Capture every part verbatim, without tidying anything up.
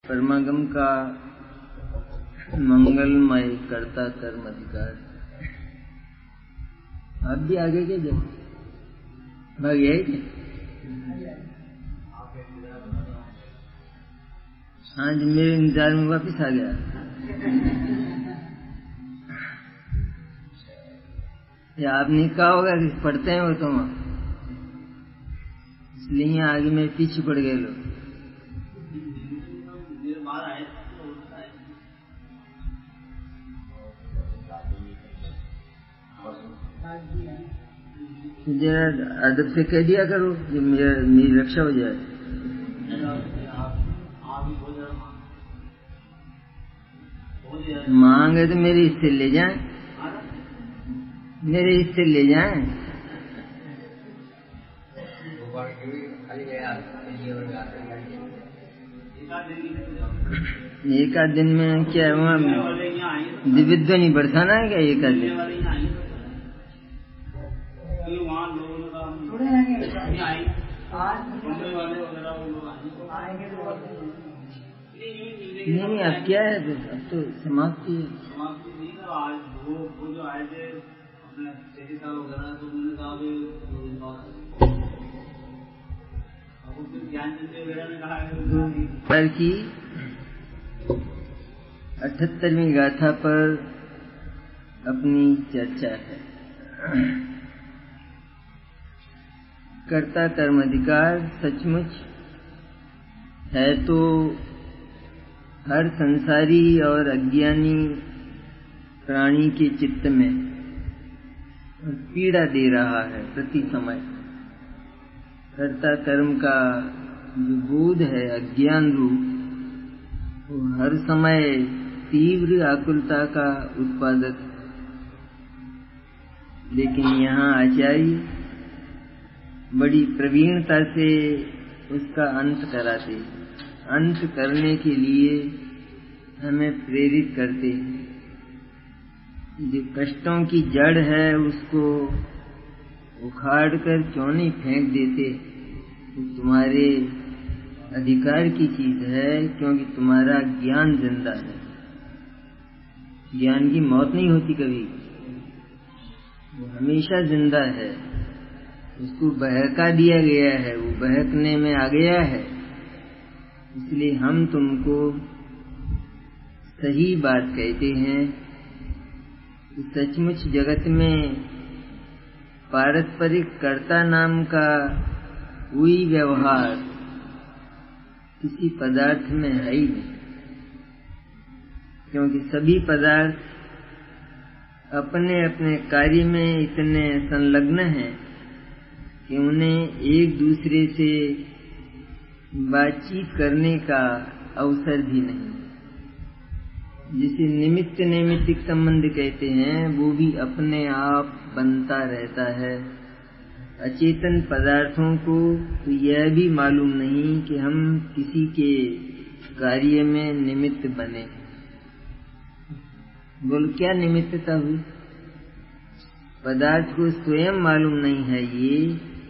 परमागम का मंगलमय कर्ता कर्म अधिकार। आप भी आगे के जब भाग यही थे। हाँ जी, मेरे इंतजार में वापिस आ गया। या आपने कहा होगा कि पढ़ते हैं वो तुम, इसलिए आगे में पीछे पड़ गए लोग। जरा अदब से कह दिया करो कि मेरी रक्षा हो जाए। मांगे तो मेरे हिस्से ले जाएं, मेरे हिस्से ले जाएं। एक आध दिन में क्या वहाँ दिव्य नहीं बरसाना है क्या? एक आध दिन नहीं नहीं, अब क्या है, अब तो समाप्ति है। पर की अठहत्तरवीं गाथा पर अपनी चर्चा है। कर्ता कर्म अधिकार सचमुच है तो हर संसारी और अज्ञानी प्राणी के चित्त में पीड़ा दे रहा है प्रति समय। कर्ता कर्म का जो बोध है अज्ञान रूप, वो हर समय तीव्र आकुलता का उत्पादक। लेकिन यहाँ आचार्य बड़ी प्रवीणता से उसका अंत कराते, अंत करने के लिए हमें प्रेरित करते। जो कष्टों की जड़ है उसको उखाड़ कर क्यों नहीं फेंक देते? तो तुम्हारे अधिकार की चीज है, क्योंकि तुम्हारा ज्ञान जिंदा है। ज्ञान की मौत नहीं होती कभी, वो हमेशा जिंदा है। उसको बहका दिया गया है, वो बहकने में आ गया है। इसलिए हम तुमको सही बात कहते हैं कि सचमुच जगत में पारस्परिक कर्ता नाम का कोई व्यवहार किसी पदार्थ में है ही नहीं, क्योंकि सभी पदार्थ अपने अपने कार्य में इतने संलग्न हैं कि उन्हें एक दूसरे से बातचीत करने का अवसर भी नहीं। जिसे निमित्त नैमित्तिक संबंध कहते हैं, वो भी अपने आप बनता रहता है। अचेतन पदार्थों को तो यह भी मालूम नहीं कि हम किसी के कार्य में निमित्त बने। बोल क्या निमित्तता हुई? पदार्थ को स्वयं मालूम नहीं है ये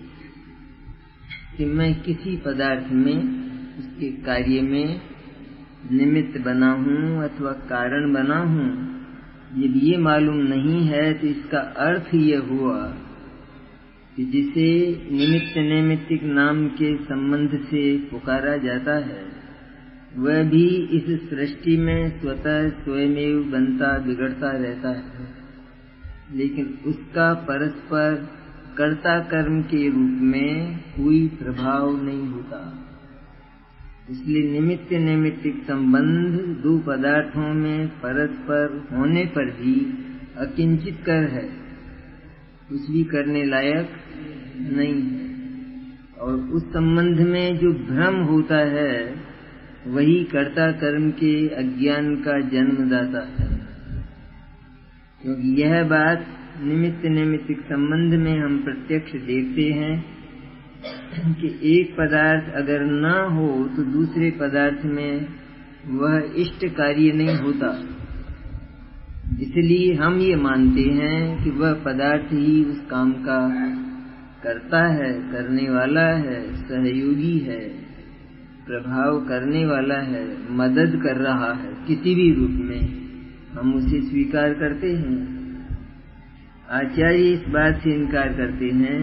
कि मैं किसी पदार्थ में उसके कार्य में निमित्त बना हूँ अथवा कारण बना हूँ। जब ये मालूम नहीं है तो इसका अर्थ ये हुआ कि जिसे निमित्त नैमित्तिक नाम के संबंध से पुकारा जाता है, वह भी इस सृष्टि में स्वतः स्वयमेव बनता बिगड़ता रहता है, लेकिन उसका परस्पर कर्ता कर्म के रूप में कोई प्रभाव नहीं होता। इसलिए निमित्त नैमित्तिक संबंध दो पदार्थों में परस्पर होने पर भी अकिंचित कर है, कुछ भी करने लायक नहीं है। और उस संबंध में जो भ्रम होता है वही कर्ता कर्म के अज्ञान का जन्मदाता है। क्योंकि यह बात निमित्त नैमित्तिक संबंध में हम प्रत्यक्ष देखते हैं कि एक पदार्थ अगर न हो तो दूसरे पदार्थ में वह इष्ट कार्य नहीं होता। इसलिए हम ये मानते हैं कि वह पदार्थ ही उस काम का करता है, करने वाला है, सहयोगी है, प्रभाव करने वाला है, मदद कर रहा है किसी भी रूप में, हम उसे स्वीकार करते हैं। आचार्य इस बात से इनकार करते हैं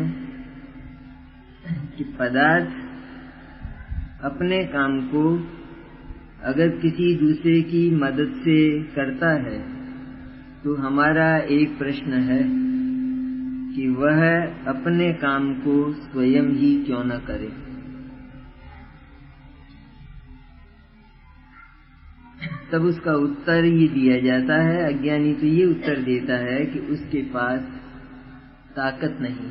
कि पदार्थ अपने काम को अगर किसी दूसरे की मदद से करता है तो हमारा एक प्रश्न है कि वह अपने काम को स्वयं ही क्यों न करे। तब उसका उत्तर ये दिया जाता है, अज्ञानी तो ये उत्तर देता है कि उसके पास ताकत नहीं।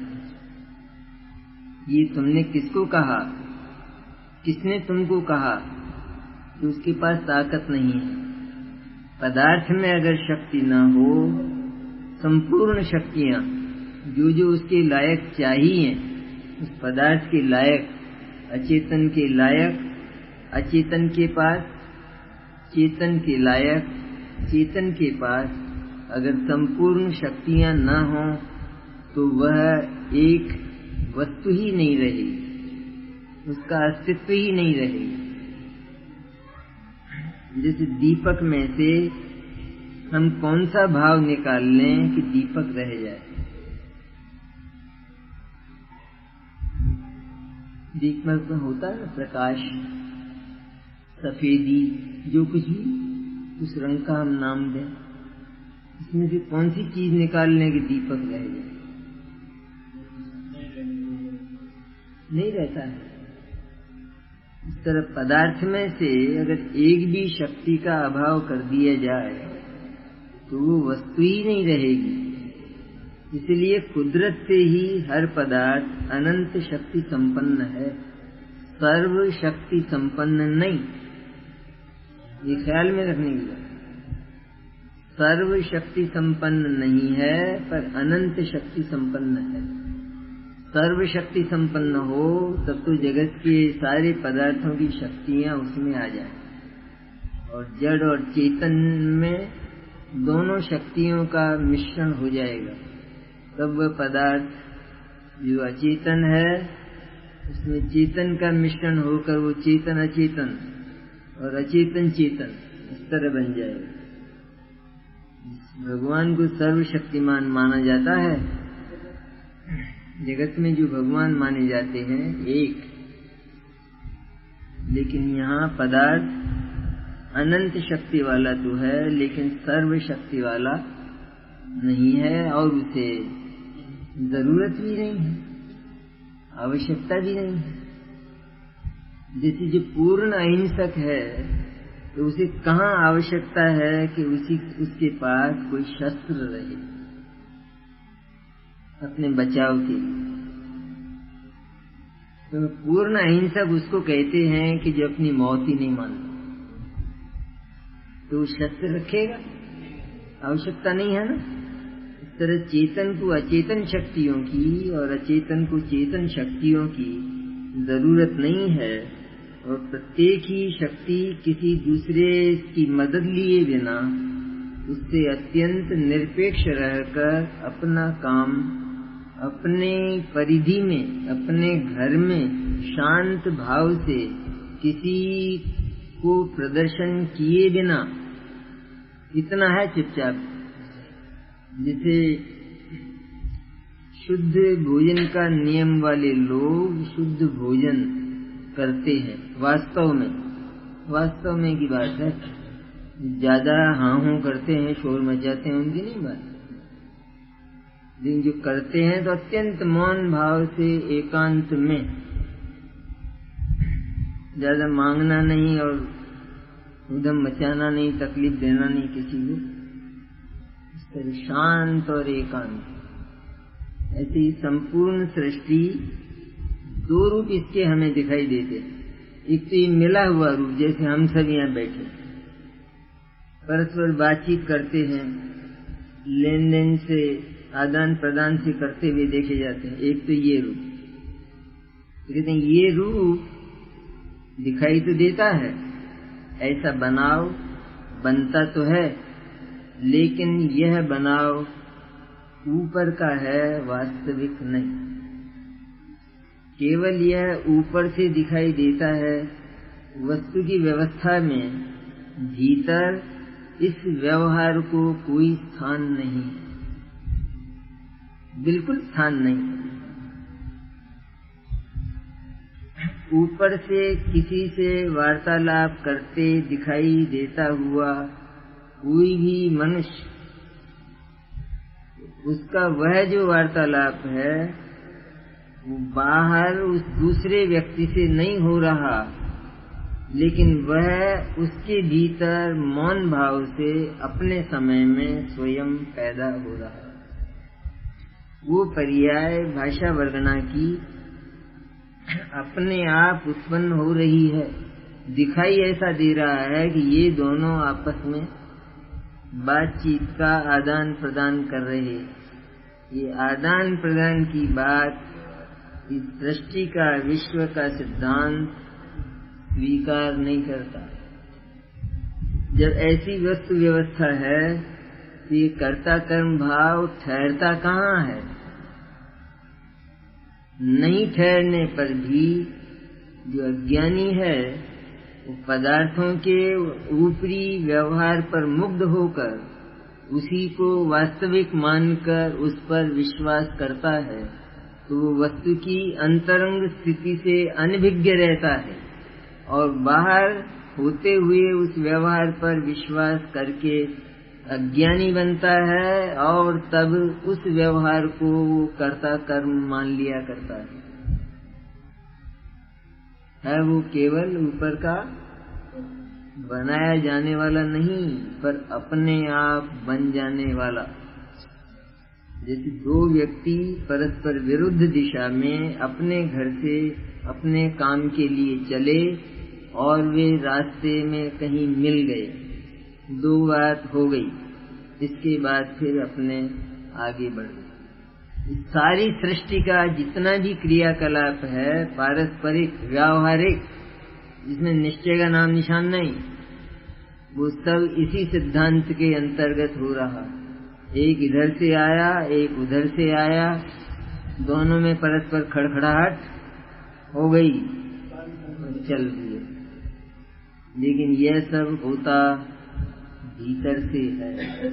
ये तुमने किसको कहा? किसने तुमको कहा कि उसके पास ताकत नहीं है? पदार्थ में अगर शक्ति न हो, संपूर्ण शक्तियां जो जो उसके लायक चाहिए, उस पदार्थ के लायक, अचेतन के लायक, अचेतन के पास, चेतन के लायक, चेतन के पास अगर संपूर्ण शक्तियां न हों तो वह एक वस्तु ही नहीं रहेगी, उसका अस्तित्व ही नहीं रहेगी। जैसे दीपक में से हम कौन सा भाव निकाल लें कि दीपक रह जाए? दीपक में होता है प्रकाश, सफेदी, जो कुछ भी उस रंग का हम नाम दें, इसमें से कौन सी चीज निकाल लें कि दीपक रह जाए? नहीं रहता है। इस तरह पदार्थ में से अगर एक भी शक्ति का अभाव कर दिया जाए तो वो वस्तु ही नहीं रहेगी। इसलिए कुदरत से ही हर पदार्थ अनंत शक्ति संपन्न है, सर्व शक्ति संपन्न नहीं। ये ख्याल में रखने की बात, सर्व शक्ति संपन्न नहीं है पर अनंत शक्ति संपन्न है। सर्व शक्ति संपन्न हो तब तो जगत के सारे पदार्थों की शक्तियां उसमें आ जाए, और जड़ और चेतन में दोनों शक्तियों का मिश्रण हो जाएगा। तब वह पदार्थ जो अचेतन है उसमें चेतन का मिश्रण होकर वो चेतन अचेतन और अचेतन चेतन इस तरह बन जाएगा। भगवान को सर्वशक्तिमान माना जाता है। जगत में जो भगवान माने जाते हैं एक, लेकिन यहाँ पदार्थ अनंत शक्ति वाला तो है लेकिन सर्व शक्ति वाला नहीं है, और उसे जरूरत भी नहीं है, आवश्यकता भी नहीं है। जैसे जो पूर्ण अहिंसक है तो उसे कहाँ आवश्यकता है कि उसी उसके पास कोई शस्त्र रहे अपने बचाव के लिए। तो पूर्ण अहिंसक उसको कहते हैं कि जो अपनी मौत ही नहीं मानता, तो शस्त्र रखेगा, आवश्यकता नहीं है ना। इस तरह चेतन को अचेतन शक्तियों की और अचेतन को चेतन शक्तियों की जरूरत नहीं है, और प्रत्येक ही शक्ति किसी दूसरे की मदद लिए बिना उससे अत्यंत निरपेक्ष रहकर अपना काम अपने परिधि में, अपने घर में शांत भाव से किसी को प्रदर्शन किए बिना, इतना है चुपचाप। जैसे शुद्ध भोजन का नियम वाले लोग शुद्ध भोजन करते हैं, वास्तव में वास्तव में की बात है। ज्यादा हाँ हूँ करते हैं, शोर मचाते हैं, उनकी नहीं बात। लेकिन जो करते हैं तो अत्यंत मौन भाव से एकांत में, ज्यादा मांगना नहीं और उधम मचाना नहीं, तकलीफ देना नहीं किसी को, इस तरह शांत और एकांत। ऐसी संपूर्ण सृष्टि दो रूप इसके हमें दिखाई देते। एक तो ये मिला हुआ रूप, जैसे हम सब यहाँ बैठे परस्पर बातचीत करते हैं, लेन देन से आदान प्रदान से करते हुए देखे जाते हैं। एक तो ये रूप, कहते हैं ये रूप दिखाई तो देता है, ऐसा बनाव बनता तो है, लेकिन यह बनाव ऊपर का है, वास्तविक नहीं। केवल यह ऊपर से दिखाई देता है, वस्तु की व्यवस्था में भीतर इस व्यवहार को कोई स्थान नहीं, बिल्कुल स्थान नहीं। ऊपर से किसी से वार्तालाप करते दिखाई देता हुआ कोई भी मनुष्य, उसका वह जो वार्तालाप है वो बाहर उस दूसरे व्यक्ति से नहीं हो रहा, लेकिन वह उसके भीतर मौन भाव से अपने समय में स्वयं पैदा हो रहा है। वो पर्याय भाषा वर्णना की अपने आप उत्पन्न हो रही है। दिखाई ऐसा दे रहा है कि ये दोनों आपस में बातचीत का आदान प्रदान कर रहे। ये आदान प्रदान की बात इस सृष्टि का, विश्व का सिद्धांत स्वीकार नहीं करता। जब ऐसी वस्तु व्यवस्था है तो ये कर्ता कर्म भाव ठहरता कहाँ है? नहीं ठहरने पर भी जो अज्ञानी है वो पदार्थों के ऊपरी व्यवहार पर मुग्ध होकर उसी को वास्तविक मानकर उस पर विश्वास करता है, तो वो वस्तु की अंतरंग स्थिति से अनभिज्ञ रहता है और बाहर होते हुए उस व्यवहार पर विश्वास करके अज्ञानी बनता है और तब उस व्यवहार को वो कर्ता कर्म मान लिया करता है। है वो केवल ऊपर का बनाया जाने वाला नहीं, पर अपने आप बन जाने वाला। जैसे दो व्यक्ति परस्पर विरुद्ध दिशा में अपने घर से अपने काम के लिए चले और वे रास्ते में कहीं मिल गए, दो बात हो गई, इसके बाद फिर अपने आगे बढ़ गए। सारी सृष्टि का जितना भी क्रियाकलाप है पारस्परिक व्यावहारिक, जिसमें निश्चय का नाम निशान नहीं, वो सब इसी सिद्धांत के अंतर्गत हो रहा। एक इधर से आया, एक उधर से आया, दोनों में परस्पर खड़खड़ाहट हो गई, चल दिए। लेकिन यह सब होता भीतर से है।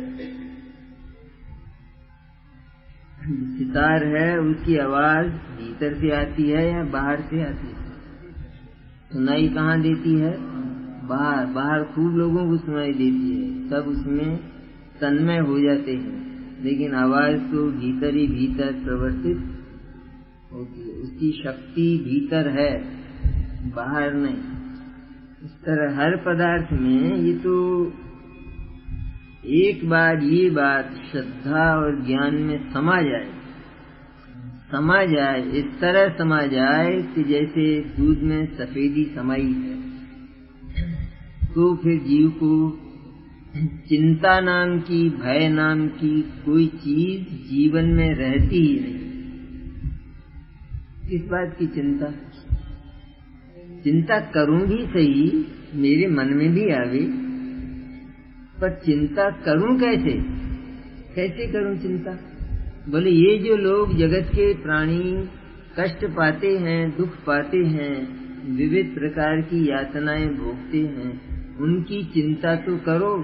सितार है उसकी आवाज भीतर से आती है या बाहर से आती है? सुनाई कहाँ देती है? बाहर। बाहर खूब लोगों को सुनाई देती है, सब उसमें तन्मय हो जाते हैं, लेकिन आवाज तो भीतर ही भीतर प्रवर्तित होती है। उसकी शक्ति भीतर है, बाहर नहीं। इस तरह हर पदार्थ में ये तो एक बार ये बात श्रद्धा और ज्ञान में समा जाए, समा जाए, इस तरह समा जाए कि जैसे दूध में सफेदी समाई है, तो फिर जीव को चिंता नाम की, भय नाम की कोई चीज जीवन में रहती ही नहीं। किस बात की चिंता? चिंता करूं भी सही, मेरे मन में भी आवे, पर चिंता करूं कैसे? कैसे करूं चिंता? बोले ये जो लोग जगत के प्राणी कष्ट पाते हैं, दुख पाते हैं, विविध प्रकार की यातनाएं भोगते हैं, उनकी चिंता तो करो।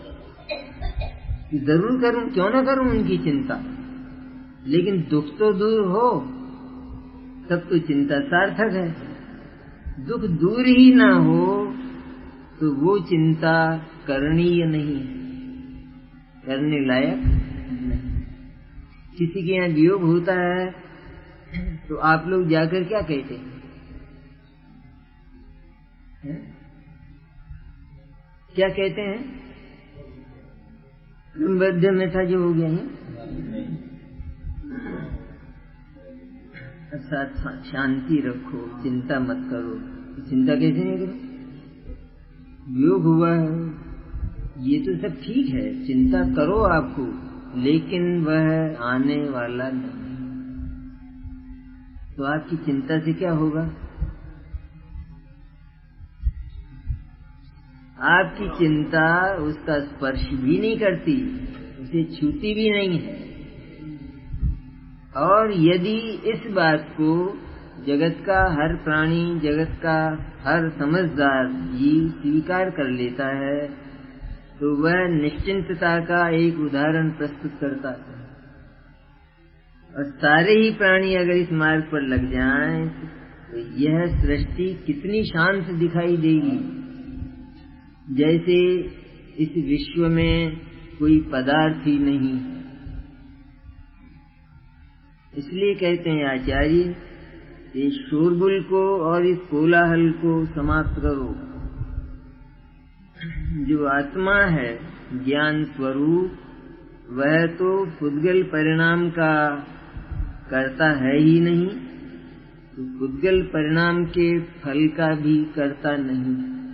जरूर करूं, क्यों ना करूं उनकी चिंता, लेकिन दुख तो दूर हो तब तो चिंता सार्थक है। दुख दूर ही ना हो तो वो चिंता करणीय नहीं है, करने लायक नहीं। किसी के यहाँ वियोग होता है तो आप लोग जाकर क्या कहते हैं? है? क्या कहते हैं? बद्ध में था जो हो गया है, अर्थात शांति रखो, चिंता मत करो। चिंता कैसे नहीं करो? वियोग हुआ है, ये तो सब ठीक है, चिंता करो आपको, लेकिन वह आने वाला नहीं। तो आपकी चिंता से क्या होगा? आपकी चिंता उसका स्पर्श भी नहीं करती, उसे छूती भी नहीं है। और यदि इस बात को जगत का हर प्राणी, जगत का हर समझदार जीव स्वीकार कर लेता है, तो वह निश्चिंतता का एक उदाहरण प्रस्तुत करता है। और सारे ही प्राणी अगर इस मार्ग पर लग जाएं, तो यह सृष्टि कितनी शांत दिखाई देगी, जैसे इस विश्व में कोई पदार्थ ही नहीं। इसलिए कहते हैं आचार्य, इस शोरगुल को और इस कोलाहल को समाप्त करो। जो आत्मा है ज्ञान स्वरूप, वह तो पुद्गल परिणाम का करता है ही नहीं, तो पुद्गल परिणाम के फल का भी करता नहीं।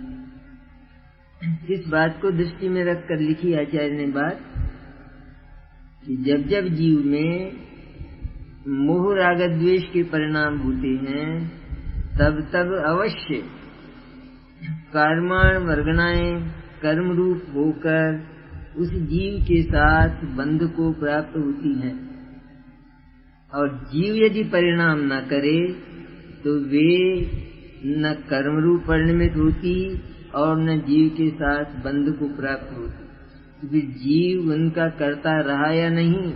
इस बात को दृष्टि में रखकर लिखी आचार्य ने बात कि जब जब जीव में मोह राग द्वेष के परिणाम होते हैं, तब तब अवश्य कर्माण वर्गणाएं कर्म रूप होकर उस जीव के साथ बंध को प्राप्त होती हैं। और जीव यदि परिणाम न करे तो वे न कर्म रूप परिणमित होती और न जीव के साथ बंध को प्राप्त होती। तो फिर जीव उनका करता रहा या नहीं?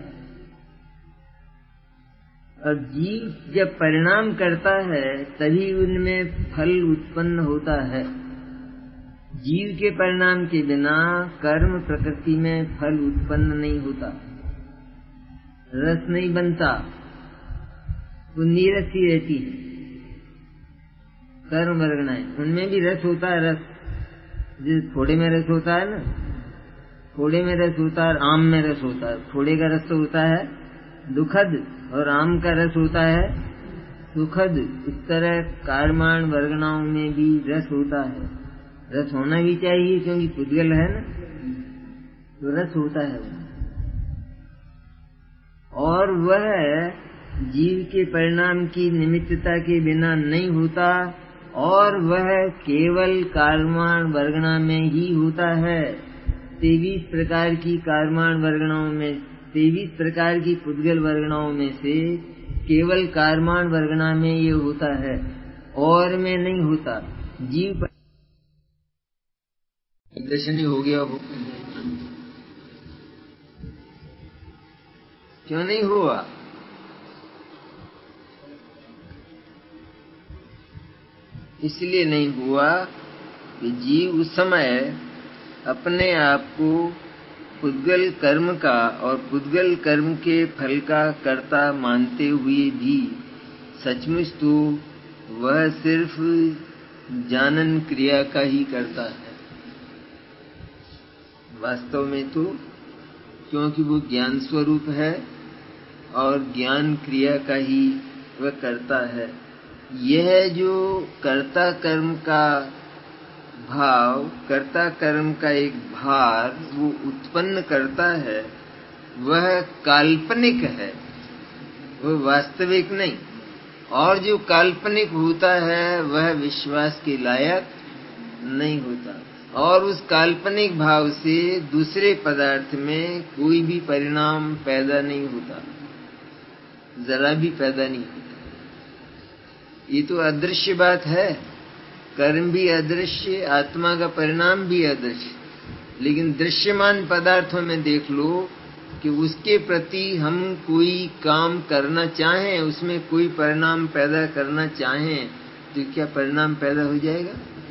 और जीव जब परिणाम करता है तभी उनमें फल उत्पन्न होता है। जीव के परिणाम के बिना कर्म प्रकृति में फल उत्पन्न नहीं होता, रस नहीं बनता, वो नीरस ही रहती है। कर्म वर्गणाएं उनमें भी रस होता है, रस जिस फोड़े में रस होता है ना, फोड़े में रस होता है, आम में रस होता है। फोड़े का रस तो होता है दुखद और आम का रस होता है सुखद। इस तरह कर्माण वर्गणाओं में भी रस होता है। रस होना भी चाहिए क्योंकि पुद्गल है ना, तो रस होता है। और वह जीव के परिणाम की निमित्तता के बिना नहीं होता, और वह केवल कर्माण वर्गणा में ही होता है। तेईस प्रकार की कर्माण वर्गणाओं में, तेईस प्रकार की पुद्गल वर्गणाओं में से केवल कर्माण वर्गणा में ये होता है, और में नहीं होता। जीव दर्शन हो गया हो, क्यों नहीं हुआ? इसलिए नहीं हुआ कि जीव उस समय अपने आप को पुद्गल कर्म का और पुद्गल कर्म के फल का कर्ता मानते हुए भी सचमुच तो वह सिर्फ जानन क्रिया का ही करता है। वास्तव में तो क्योंकि वो ज्ञान स्वरूप है और ज्ञान क्रिया का ही वह करता है। यह जो कर्ता कर्म का भाव, कर्ता कर्म का एक भार वो उत्पन्न करता है, वह काल्पनिक है, वह वास्तविक नहीं। और जो काल्पनिक होता है वह विश्वास के लायक नहीं होता। और उस काल्पनिक भाव से दूसरे पदार्थ में कोई भी परिणाम पैदा नहीं होता, जरा भी पैदा नहीं होता। ये तो अदृश्य बात है। कर्म भी अदृश्य, आत्मा का परिणाम भी अदृश्य। लेकिन दृश्यमान पदार्थों में देख लो कि उसके प्रति हम कोई काम करना चाहें, उसमें कोई परिणाम पैदा करना चाहें, तो क्या परिणाम पैदा हो जाएगा?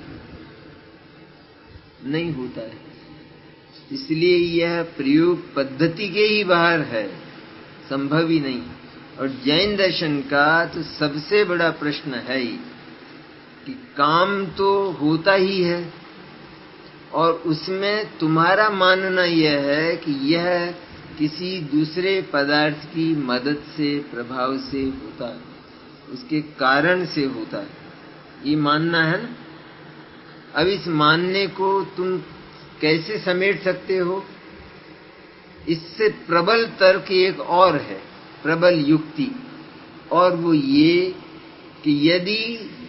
नहीं होता है। इसलिए यह प्रयोग पद्धति के ही बाहर है, संभव ही नहीं। और जैन दर्शन का तो सबसे बड़ा प्रश्न है ही कि काम तो होता ही है, और उसमें तुम्हारा मानना यह है कि यह किसी दूसरे पदार्थ की मदद से, प्रभाव से होता है, उसके कारण से होता है। ये मानना है ना। अब इस मानने को तुम कैसे समेट सकते हो? इससे प्रबल तर्क एक और है, प्रबल युक्ति, और वो ये कि यदि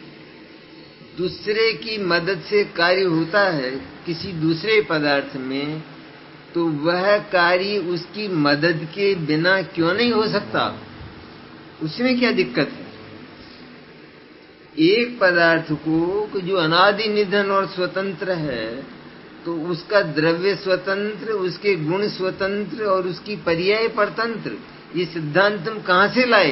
दूसरे की मदद से कार्य होता है किसी दूसरे पदार्थ में, तो वह कार्य उसकी मदद के बिना क्यों नहीं हो सकता? उसमें क्या दिक्कत है? एक पदार्थ को जो अनादि निधन और स्वतंत्र है, तो उसका द्रव्य स्वतंत्र, उसके गुण स्वतंत्र और उसकी पर्याय परतंत्र, ये सिद्धांत तुम कहां से लाए?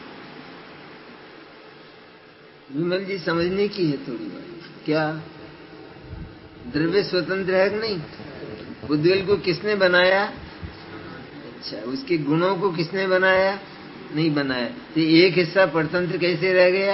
विमल जी समझने की है थोड़ी बात। क्या द्रव्य स्वतंत्र है कि नहीं? बुद्धगल को किसने बनाया? अच्छा, उसके गुणों को किसने बनाया? नहीं बनाया। तो एक हिस्सा परतंत्र कैसे रह गया?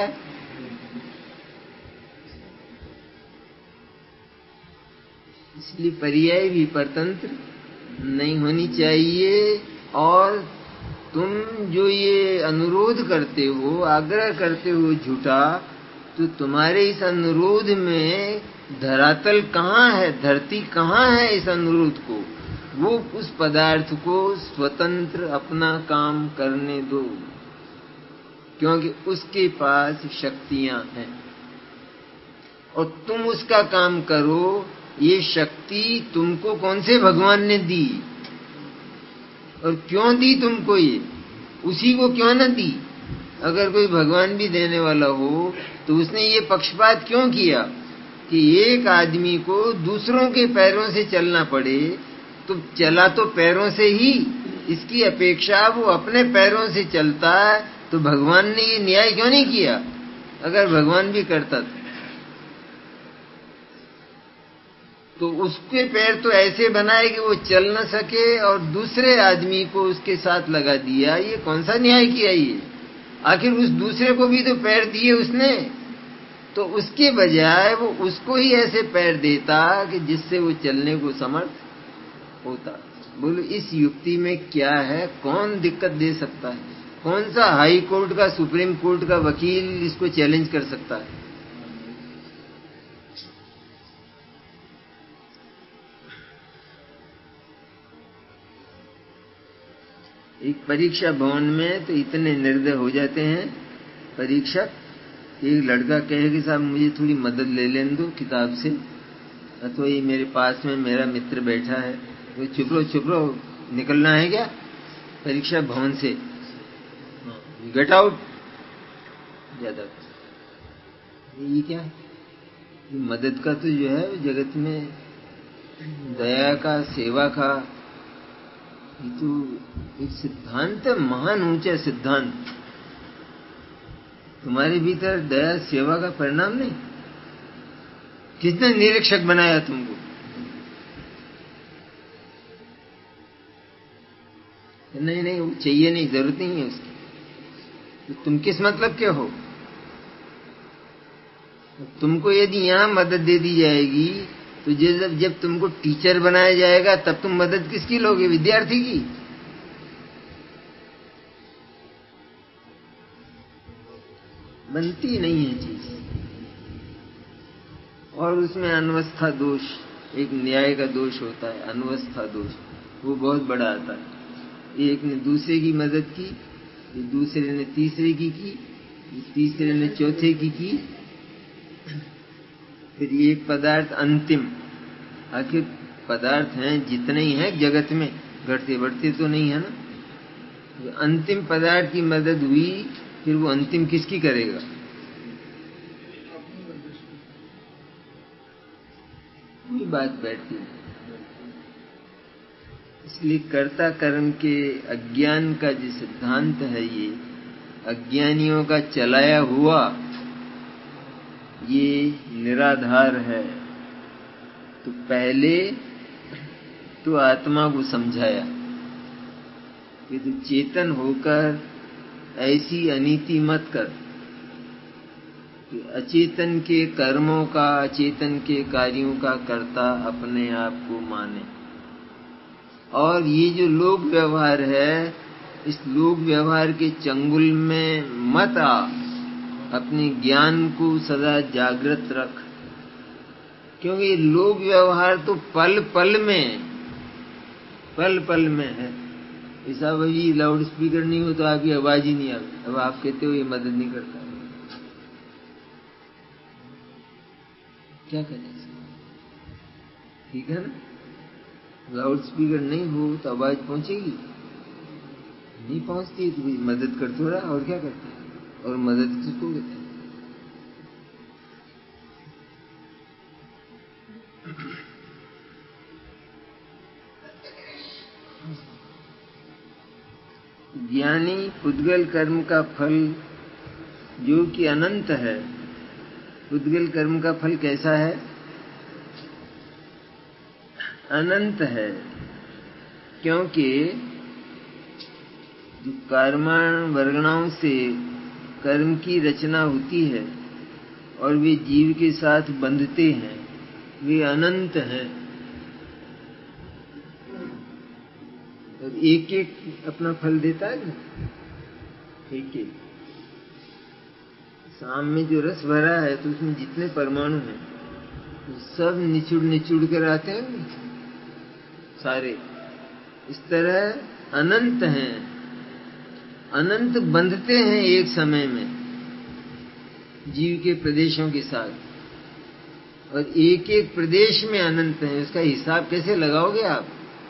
इसलिए पर्याय भी परतंत्र नहीं होनी चाहिए। और तुम जो ये अनुरोध करते हो, आग्रह करते हो झूठा, तो तुम्हारे इस अनुरोध में धरातल कहाँ है, धरती कहाँ है इस अनुरोध को? वो उस पदार्थ को स्वतंत्र अपना काम करने दो, क्योंकि उसके पास शक्तियां हैं और तुम उसका काम करो। ये शक्ति तुमको कौन से भगवान ने दी और क्यों दी तुमको? ये उसी को क्यों न दी? अगर कोई भगवान भी देने वाला हो तो उसने ये पक्षपात क्यों किया कि एक आदमी को दूसरों के पैरों से चलना पड़े? तो चला तो पैरों से ही, इसकी अपेक्षा वो अपने पैरों से चलता है। तो भगवान ने ये न्याय क्यों नहीं किया? अगर भगवान भी करता था तो उसके पैर तो ऐसे बनाए कि वो चल न सके और दूसरे आदमी को उसके साथ लगा दिया। ये कौन सा न्याय किया ये? आखिर उस दूसरे को भी तो पैर दिए उसने, तो उसके बजाय वो उसको ही ऐसे पैर देता कि जिससे वो चलने को समर्थ होता। बोलो इस युक्ति में क्या है? कौन दिक्कत दे सकता है? कौन सा हाई कोर्ट का, सुप्रीम कोर्ट का वकील इसको चैलेंज कर सकता है? एक परीक्षा भवन में तो इतने निर्दय हो जाते हैं परीक्षक, एक लड़का कहे कि साहब मुझे थोड़ी मदद ले लेने दो किताब से, अथवा ये मेरे पास में मेरा मित्र बैठा है, तो चुप रहो चुप रहो, निकलना है क्या परीक्षा भवन से? Get out. ज्यादा ये क्या है? ये मदद का तो जो है जगत में दया का, सेवा का, ये तो एक सिद्धांत है, महान ऊंचा सिद्धांत। तुम्हारे भीतर दया सेवा का परिणाम नहीं? किसने निरीक्षक बनाया तुमको? नहीं नहीं वो चाहिए नहीं, जरूरत नहीं है उसकी। तो तुम किस मतलब के हो? तुमको यदि यहां मदद दे दी जाएगी तो जब जब तुमको टीचर बनाया जाएगा तब तुम मदद किसकी लोगे? विद्यार्थी की। बनती नहीं है चीज। और उसमें अनवस्था दोष, एक न्याय का दोष होता है, अनवस्था दोष, वो बहुत बड़ा आता है। एक ने दूसरे की मदद की, दूसरे ने तीसरे की की, तीसरे ने चौथे की की, फिर एक पदार्थ अंतिम। आखिर पदार्थ हैं जितने ही हैं जगत में, घटते बढ़ते तो नहीं है ना। अंतिम पदार्थ की मदद हुई, फिर वो अंतिम किसकी करेगा? कोई बात बैठती है। इसलिए कर्ता कर्म के अज्ञान का जो सिद्धांत है, ये अज्ञानियों का चलाया हुआ, ये निराधार है। तो पहले तो आत्मा को समझाया कि तू चेतन होकर ऐसी अनीति मत कर कि अचेतन के कर्मों का, अचेतन के कार्यों का कर्ता अपने आप को माने। और ये जो लोक व्यवहार है, इस लोक व्यवहार के चंगुल में मत आ, अपने ज्ञान को सदा जागृत रख। क्योंकि लोक व्यवहार तो पल पल में, पल पल में है। ऐसा वही लाउड स्पीकर नहीं हो तो आपकी आवाज ही नहीं आती। अब आप कहते हो ये मदद नहीं करता, क्या करें? ठीक है ना? लाउड स्पीकर नहीं हो तो आवाज पहुंचेगी नहीं? पहुंचती तो मदद कर तो रहा, और क्या करते हैं? और मदद किसको कहते हैं? ज्ञानी पुद्गल कर्म का फल जो कि अनंत है। पुद्गल कर्म का फल कैसा है? अनंत है, क्योंकि जो कर्माण वर्गणाओं से कर्म की रचना होती है और वे जीव के साथ बंधते हैं, वे अनंत हैं। और एक एक अपना फल देता है ना, एक एक। शाम में जो रस भरा है तो उसमें जितने परमाणु हैं तो सब निचुड़ निचुड़ कर आते हैं सारे। इस तरह अनंत हैं, अनंत बंधते हैं एक समय में जीव के प्रदेशों के साथ, और एक एक प्रदेश में अनंत है। उसका हिसाब कैसे लगाओगे आप?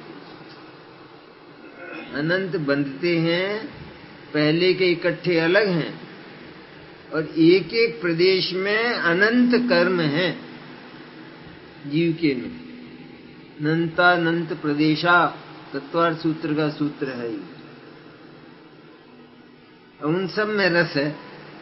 अनंत बंधते हैं, पहले के इकट्ठे अलग हैं, और एक एक प्रदेश में अनंत कर्म हैं जीव के में। अनंतानंत प्रदेशा तत्वार्थ सूत्र का सूत्र है। उन सब में रस है,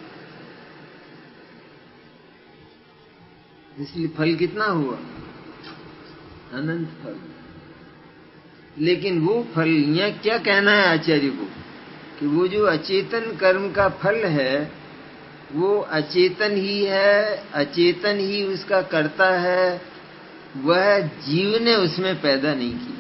इसलिए फल कितना हुआ? अनंत फल। लेकिन वो फल, यहां क्या कहना है आचार्य को कि वो जो अचेतन कर्म का फल है वो अचेतन ही है, अचेतन ही उसका करता है, वह जीव ने उसमें पैदा नहीं किया।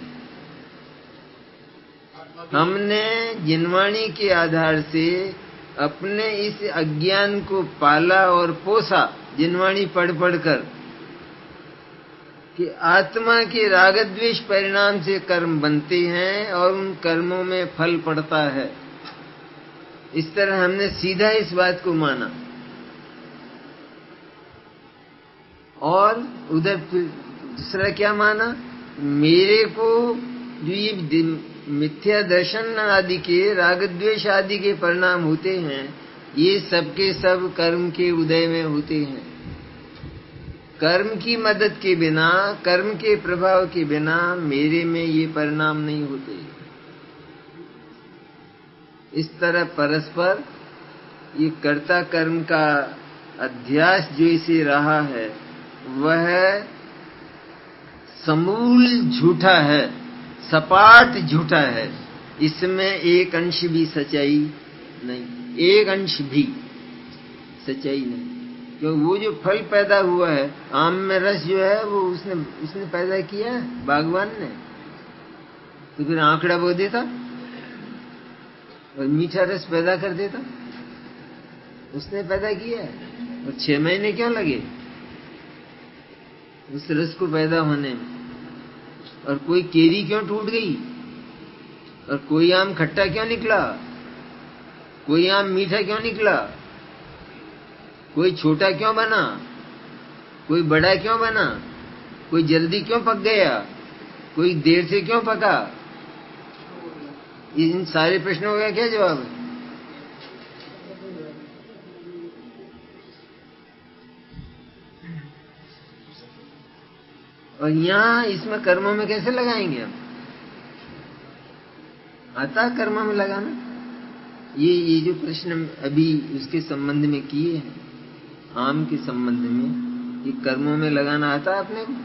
हमने जिनवाणी के आधार से अपने इस अज्ञान को पाला और पोसा, जिनवाणी पढ़ पढ़ कर, कि आत्मा के राग द्वेष परिणाम से कर्म बनते हैं और उन कर्मों में फल पड़ता है। इस तरह हमने सीधा इस बात को माना, और उधर दूसरा क्या माना? मेरे को जो ये मिथ्या दर्शन आदि के, राग द्वेष आदि के परिणाम होते हैं, ये सबके सब कर्म के उदय में होते हैं। कर्म की मदद के बिना, कर्म के प्रभाव के बिना मेरे में ये परिणाम नहीं होते। इस तरह परस्पर ये कर्ता कर्म का अध्यास जो इसे रहा है वह समूल झूठा है, सपाट झूठा है। इसमें एक अंश भी सच्चाई नहीं, एक अंश भी सच्चाई नहीं। क्यों? वो जो फल पैदा हुआ है, आम में रस जो है वो उसने उसने पैदा किया है, बागवान ने। तो फिर आंकड़ा बो देता और मीठा रस पैदा कर देता, उसने पैदा किया है। और छह महीने क्यों लगे उस रस को पैदा होने में? और कोई केरी क्यों टूट गई? और कोई आम खट्टा क्यों निकला? कोई आम मीठा क्यों निकला? कोई छोटा क्यों बना? कोई बड़ा क्यों बना? कोई जल्दी क्यों पक गया? कोई देर से क्यों पका? इन सारे प्रश्नों का क्या जवाब है? और यहां इसमें कर्मों में कैसे लगाएंगे हम? आता कर्मों में लगाना? ये ये जो प्रश्न अभी उसके संबंध में किए हैं, आम के संबंध में, ये कर्मों में लगाना आता है अपने को?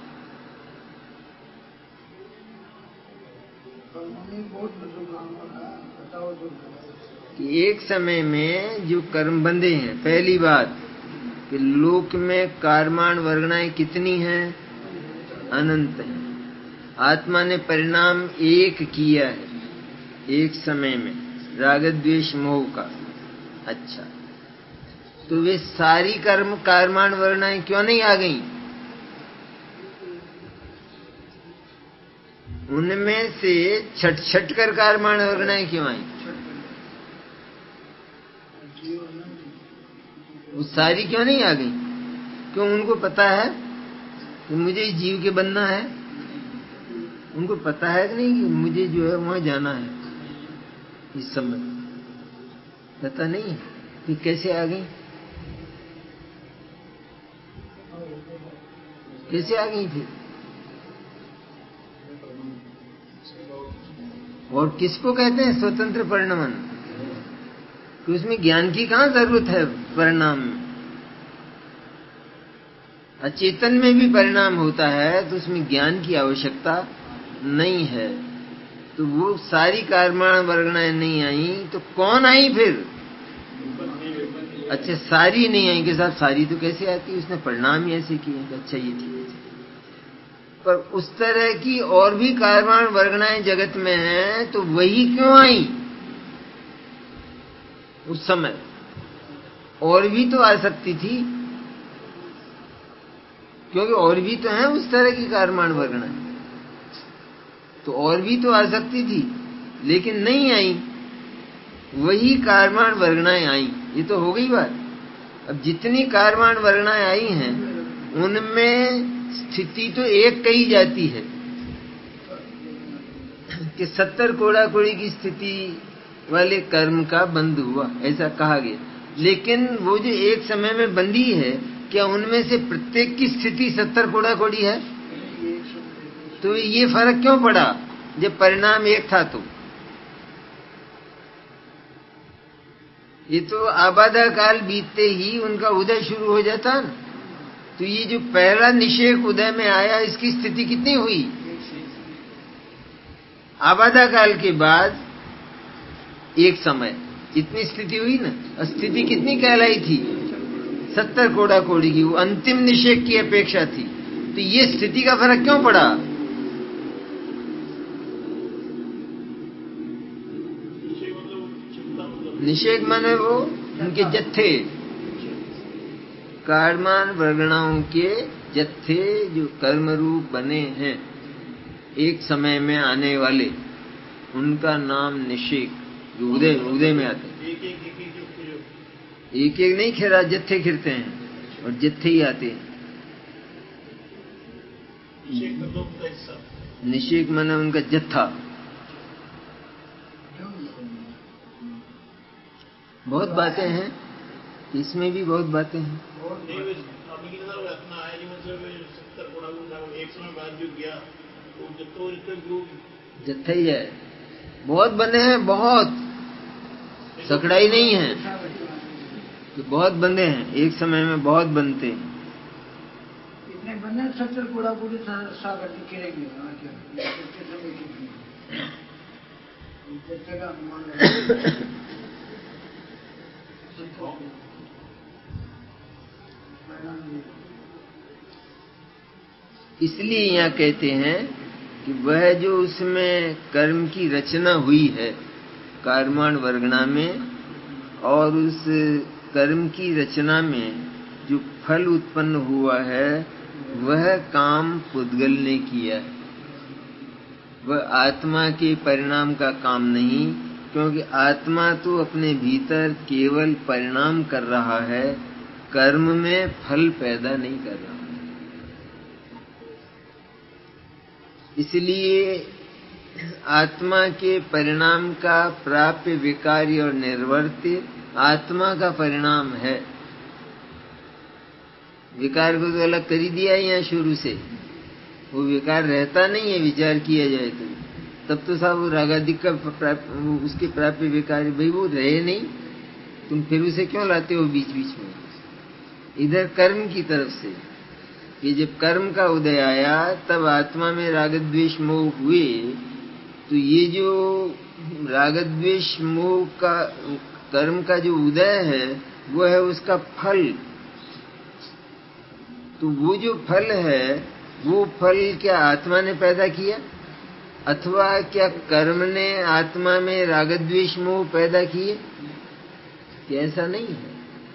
कि एक समय में जो कर्म बंधे हैं, पहली बात कि लोक में कर्माण वर्गणाएं कितनी हैं? अनंत है। आत्मा ने परिणाम एक किया है एक समय में, राग द्वेष मोह का। अच्छा, तो वे सारी कर्म कर्माण वर्गणाएं क्यों नहीं आ गई? उनमें से छट छट कर कर्माण वर्गणाएं क्यों आई? वो सारी क्यों नहीं आ गई? क्यों? उनको पता है कि मुझे जीव के बनना है। उनको पता है कि नहीं कि मुझे जो है वहां जाना है? इस समय पता नहीं है कि कैसे आ गई, कैसे आ गई फिर? और किसको कहते हैं स्वतंत्र परिणमन? कि उसमें ज्ञान की कहाँ जरूरत है परिणाम में? अचेतन में भी परिणाम होता है तो उसमें ज्ञान की आवश्यकता नहीं है। तो वो सारी कारमाण वर्गणाएं नहीं आई तो कौन आई फिर? अच्छा, सारी नहीं आई के साथ सारी तो कैसे आती? उसने परिणाम ही ऐसे किए। अच्छा, ये ठीक है, पर उस तरह की और भी कारमाण वर्गणाएं जगत में हैं तो वही क्यों आई उस समय? और भी तो आ सकती थी, क्योंकि और भी तो हैं उस तरह की कारमाण वर्गणाएं, तो और भी तो आ सकती थी, लेकिन नहीं आई, वही कारमाण वर्गणाएं आई। ये तो हो गई बात। अब जितनी कारमाण वर्गणाएं आई हैं उनमें स्थिति तो एक कही जाती है कि सत्तर कोड़ा कोड़ी की स्थिति वाले कर्म का बंद हुआ, ऐसा कहा गया। लेकिन वो जो एक समय में बंदी है, क्या उनमें से प्रत्येक की स्थिति सत्तर कोड़ा कोड़ी है? तो ये फर्क क्यों पड़ा जब परिणाम एक था? तो ये तो आबादा काल बीतते ही उनका उदय शुरू हो जाता न। तो ये जो पहला निषेक उदय में आया, इसकी स्थिति कितनी हुई? आबादा काल के बाद एक समय इतनी स्थिति हुई ना। स्थिति कितनी कहलाई थी? सत्तर कोड़ा कोड़ी की। वो अंतिम निषेक की अपेक्षा थी। तो ये स्थिति का फर्क क्यों पड़ा? निषेक माने वो उनके जत्थे, कारमान वर्गणाओं के जत्थे जो कर्म रूप बने हैं एक समय में आने वाले, उनका नाम निषेक, जो उदय उदय में आते हैं। एक एक नहीं खिरा, जत्थे खिरते हैं और जत्थे ही आते हैं। निषेक माने उनका जत्था। बहुत बातें हैं, इसमें भी बहुत बातें हैं। जत्था ही है, बहुत बने हैं, बहुत सकड़ाई नहीं है, तो बहुत बंदे हैं, एक समय में बहुत बनते हैं। इतने बने सत्तर कोड़ा कोड़ी सागर दिखेंगे। इसलिए यहाँ कहते हैं कि वह जो उसमें कर्म की रचना हुई है कारमाण वर्गणा में, और उस कर्म की रचना में जो फल उत्पन्न हुआ है वह काम पुद्गल ने किया है, वह आत्मा के परिणाम का काम नहीं। क्योंकि आत्मा तो अपने भीतर केवल परिणाम कर रहा है, कर्म में फल पैदा नहीं कर रहा। इसलिए आत्मा के परिणाम का प्राप्य विकार्य और निर्वर्त्य आत्मा का परिणाम है। विकार को तो अलग कर ही दिया यहाँ शुरू से, वो विकार रहता नहीं है विचार किया जाए तो। तब तो साहब रागादिक का उसके प्राप्य विकार भाई वो रहे नहीं, तुम फिर उसे क्यों लाते हो बीच बीच में? इधर कर्म की तरफ से कि जब कर्म का उदय आया तब आत्मा में रागद्वेष मोह हुए, तो ये जो रागद्वेष मोह का कर्म का जो उदय है वो है उसका फल। तो वो जो फल है वो फल क्या आत्मा ने पैदा किया, अथवा क्या कर्म ने आत्मा में रागद्वेष मोह पैदा किए? ऐसा नहीं है।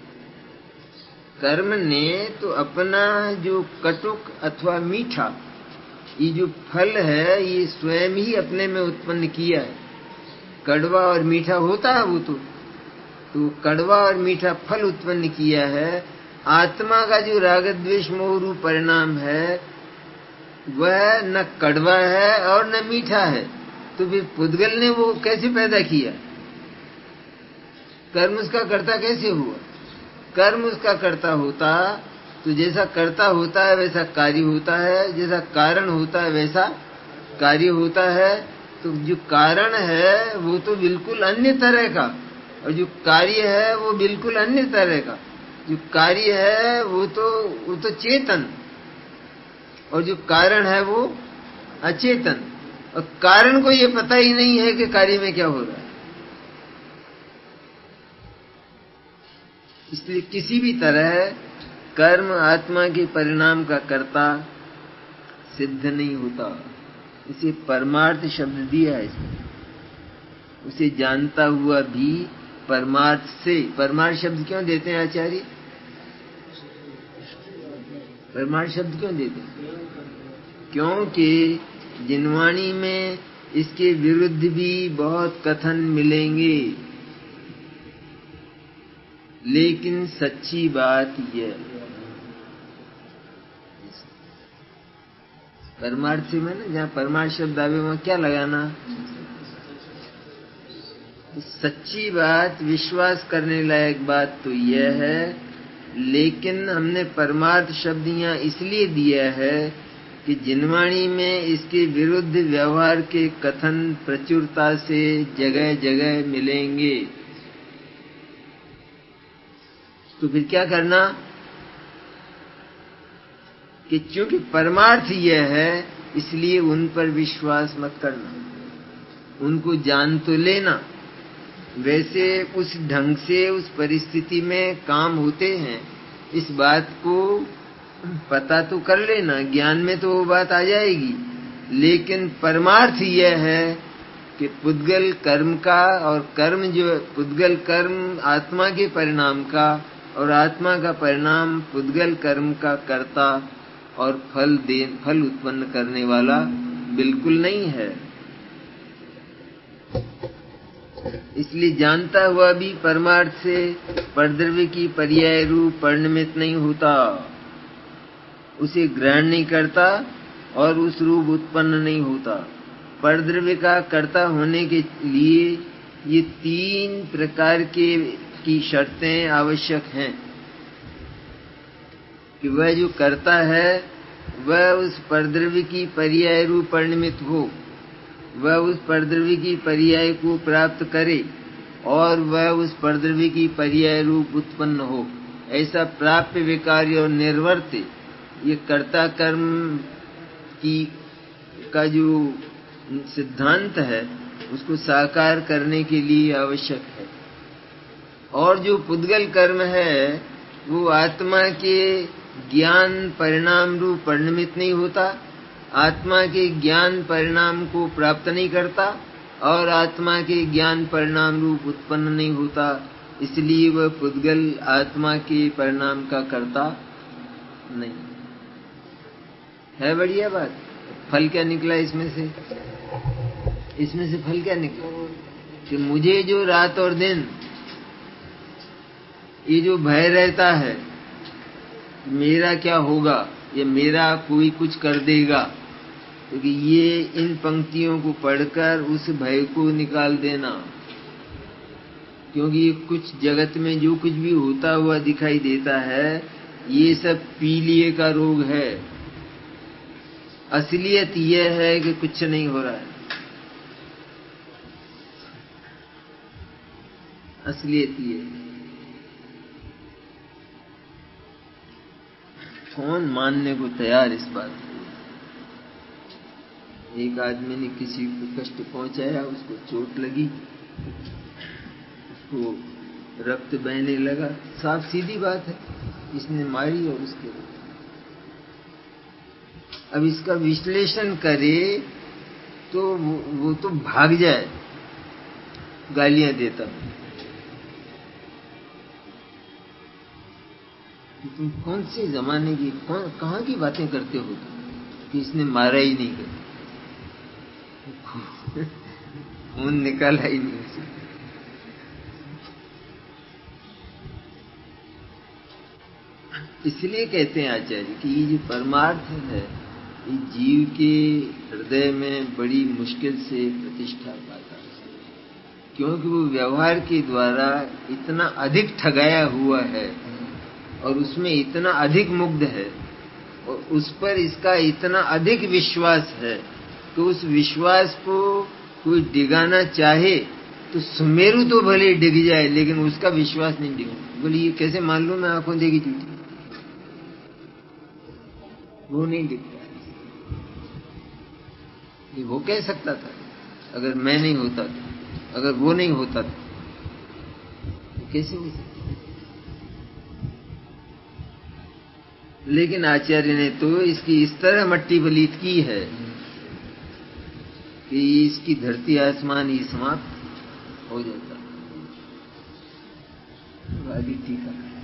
कर्म ने तो अपना जो कटुक अथवा मीठा ये जो फल है ये स्वयं ही अपने में उत्पन्न किया है। कड़वा और मीठा होता है वो तो तो कड़वा और मीठा फल उत्पन्न किया है। आत्मा का जो रागद्वेष मोह रूप परिणाम है वह न कड़वा है और न मीठा है, तो फिर पुद्गल ने वो कैसे पैदा किया? कर्म उसका कर्ता कैसे हुआ? कर्म उसका कर्ता होता तो जैसा कर्ता होता है वैसा कार्य होता है, जैसा कारण होता है वैसा कार्य होता है। तो जो कारण है वो तो बिल्कुल अन्य तरह का, और जो कार्य है वो बिल्कुल अन्य तरह का। जो कार्य है वो तो वो तो चेतन, और जो कारण है वो अचेतन। और कारण को ये पता ही नहीं है कि कार्य में क्या हो रहा है। इसलिए किसी भी तरह कर्म आत्मा के परिणाम का कर्ता सिद्ध नहीं होता। इसे परमार्थ शब्द दिया है इसमें। उसे जानता हुआ भी परमार्थ से, परमार्थ शब्द क्यों देते हैं आचार्य? परमार्थ शब्द क्यों देते हैं? क्योंकि जिनवाणी में इसके विरुद्ध भी बहुत कथन मिलेंगे, लेकिन सच्ची बात यह, परमार्थ से मैंने जहां परमार्थ शब्द आवे वहां क्या लगाना? सच्ची बात, विश्वास करने लायक बात तो यह है, लेकिन हमने परमार्थ शब्द यहां इसलिए दिया है कि जिनवाणी में इसके विरुद्ध व्यवहार के कथन प्रचुरता से जगह जगह मिलेंगे। तो फिर क्या करना कि चूंकि परमार्थ यह है इसलिए उन पर विश्वास मत करना, उनको जान तो लेना। वैसे उस ढंग से उस परिस्थिति में काम होते हैं, इस बात को पता तो कर लेना, ज्ञान में तो वो बात आ जाएगी। लेकिन परमार्थ यह है कि पुद्गल कर्म का, और कर्म जो पुद्गल कर्म आत्मा के परिणाम का, और आत्मा का परिणाम पुद्गल कर्म का कर्ता और फल दे फल उत्पन्न करने वाला बिल्कुल नहीं है। इसलिए जानता हुआ भी परमार्थ से परद्रव्य की पर्याय रूप परिणमित नहीं होता, उसे ग्रहण नहीं करता और उस रूप उत्पन्न नहीं होता। परद्रव्य का कर्ता होने के लिए ये तीन प्रकार के की शर्तें आवश्यक हैं कि वह जो कर्ता है वह उस परद्रव्य की पर्याय रूप परिणमित हो, वह उस परद्रव्य की पर्याय को प्राप्त करे, और वह उस परद्रव्य की पर्याय रूप उत्पन्न हो। ऐसा प्राप्य विकार्य और निर्वर्त्य ये कर्ता कर्म की का जो सिद्धांत है उसको साकार करने के लिए आवश्यक है। और जो पुद्गल कर्म है वो आत्मा के ज्ञान परिणाम रूप परिणमित नहीं होता, आत्मा के ज्ञान परिणाम को प्राप्त नहीं करता, और आत्मा के ज्ञान परिणाम रूप उत्पन्न नहीं होता। इसलिए वह पुद्गल आत्मा के परिणाम का कर्ता नहीं है। बढ़िया बात। फल क्या निकला इसमें से? इसमें से फल क्या निकला कि मुझे जो रात और दिन ये जो भय रहता है मेरा क्या होगा, ये मेरा कोई कुछ कर देगा, क्योंकि तो ये इन पंक्तियों को पढ़कर उस भय को निकाल देना। क्योंकि कुछ जगत में जो कुछ भी होता हुआ दिखाई देता है ये सब पीलिए का रोग है। असलियत यह है कि कुछ नहीं हो रहा है। असलियत ये है। कौन मानने को तैयार इस बात को? एक आदमी ने किसी को कष्ट पहुंचाया, उसको चोट लगी, उसको रक्त बहने लगा, साफ सीधी बात है, इसने मारी और उसके अब इसका विश्लेषण करे तो वो, वो तो भाग जाए गालियां देता। तुम कौन से जमाने की कौन कहां की बातें करते हो कि इसने मारा ही नहीं कर, खून निकाला ही नहीं उसे। इसलिए कहते हैं आचार्य कि ये जो परमार्थ है ये जीव के हृदय में बड़ी मुश्किल से प्रतिष्ठा पाता है, क्योंकि वो व्यवहार के द्वारा इतना अधिक ठगाया हुआ है और उसमें इतना अधिक मुग्ध है और उस पर इसका इतना अधिक विश्वास है कि उस विश्वास को कोई डिगाना चाहे तो सुमेरु तो भले डिग जाए, लेकिन उसका विश्वास नहीं डिगा। बोले ये कैसे मान लूं मैं आंखों देखी झूठी? वो नहीं दिखता। ये वो कह सकता था अगर मैं नहीं होता था, अगर वो नहीं होता था, तो कैसे हो सकता? लेकिन आचार्य ने तो इसकी इस तरह मट्टी बलीत की है कि इसकी धरती आसमान ही समाप्त हो जाता। आगे ठीक है।